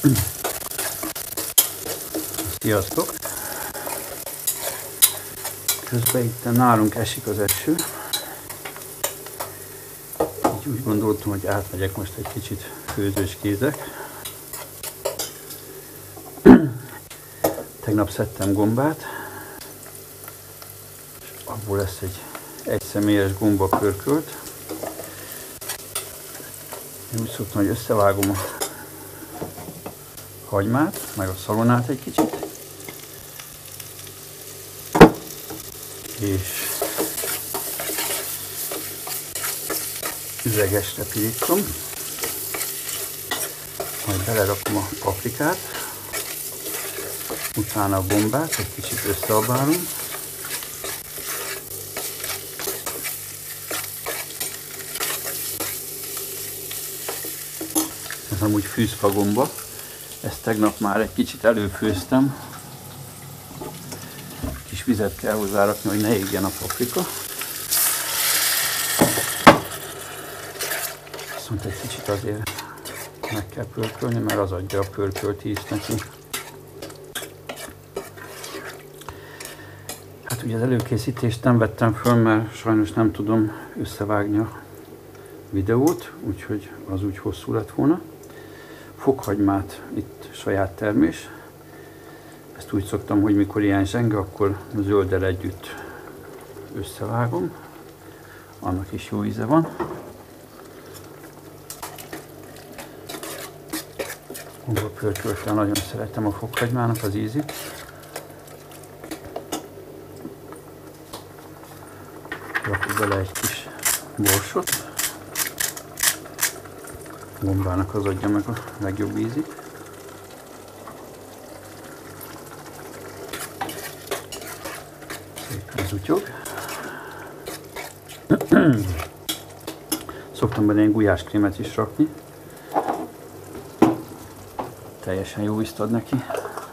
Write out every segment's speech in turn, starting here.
Sziasztok! Közben itt nálunk esik az eső. Így úgy gondoltam, hogy átmegyek most egy kicsit főzőskézek. Tegnap szedtem gombát, és abból lesz egy egyszemélyes gombapörkölt. Én úgy szoktam, hogy összevágom a hagymát, meg a szalonnát egy kicsit, és üvegesre pirítom, majd belerakom a paprikát, utána a gombát, egy kicsit összeabálom, ez amúgy fűzfagomba, ezt tegnap már egy kicsit előfőztem, kis vizet kell hozzárakni, hogy ne égjen a paprika. Viszont egy kicsit azért meg kell pörkölni, mert az adja a pörkölt ízt neki. Hát ugye az előkészítést nem vettem föl, mert sajnos nem tudom összevágni a videót, úgyhogy az úgy hosszú lett volna. Fokhagymát itt saját termés. Ezt úgy szoktam, hogy mikor ilyen zsenge, akkor zölddel együtt összevágom. Annak is jó íze van. Gombapörköltel nagyon szeretem a fokhagymának az ízét. Rakok bele egy kis borsot. A gombának az adja meg a legjobb ízét. Szépen zutyog. Szoktam bele egy gulyáskrémet is rakni. Teljesen jó ízt ad neki.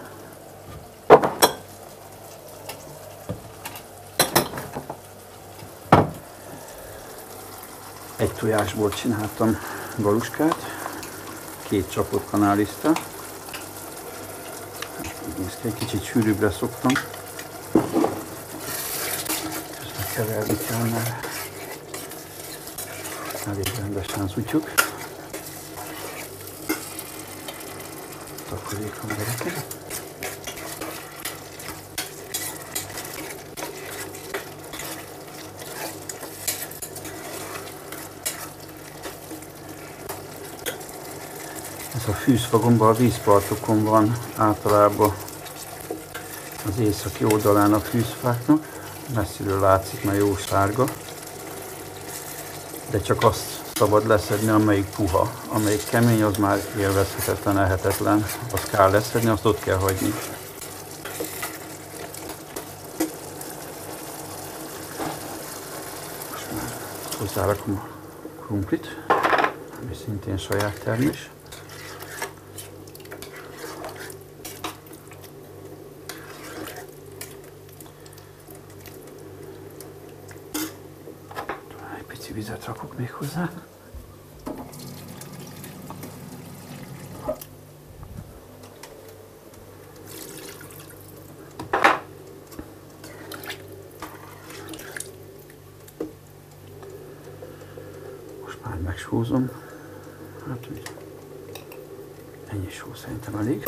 Egy tojásból csináltam galuskát, 2 csapott kanáliszttal. Így néz ki, egy kicsit sűrűbbre szoktam. Közben keverni kell, mert elég rendesen zutyog. Takarékon berakom. Ez a fűzfagomba a vízpartokon van általában az északi oldalán a fűzfáknak. Messziről látszik, mert jó sárga. De csak azt szabad leszedni, amelyik puha. Amelyik kemény, az már élvezhetetlen, ehetetlen. Azt kell leszedni, azt ott kell hagyni. Most már hozzárakom a krumplit, ami szintén saját termés. Egy pici vizet rakok még hozzá. Megsózom, hát úgy ennyi só szerintem elég.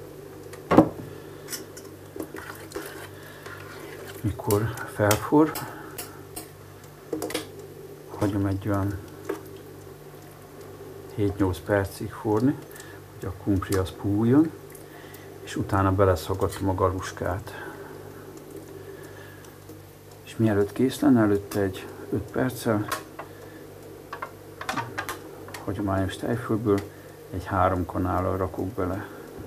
Mikor felforr, hagyom egy olyan 7-8 percig forni, hogy a krumpli az puhuljon, és utána beleszaggatom a galuskát. És mielőtt kész lenne, előtte egy 5 perccel hagyományos tejfölből egy 3 kanállal rakok bele.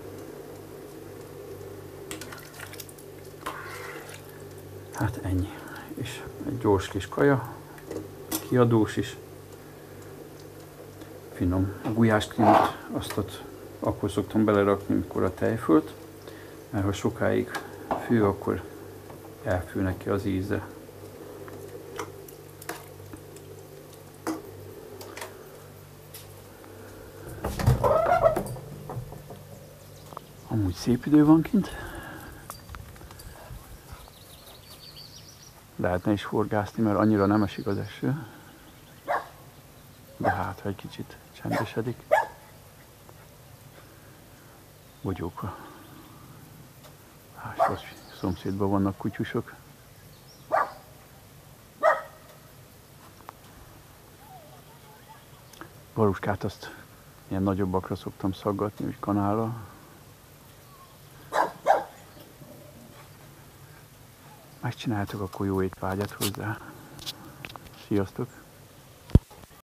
Hát ennyi. És egy gyors kis kaja, kiadós is. Finom. A gulyáskrémet azt akkor szoktam belerakni, mikor a tejfölt, mert ha sokáig fő, akkor elfő neki az íze. Amúgy szép idő van kint. Lehetne is horgászni, mert annyira nem esik az eső. De hát, ha egy kicsit csendesedik. Bogyók a házhoz szomszédban vannak kutyusok. Galuskát azt ilyen nagyobbakra szoktam szaggatni, úgy kanállal. Megcsináltok, akkor jó étvágyat hozzá. Sziasztok!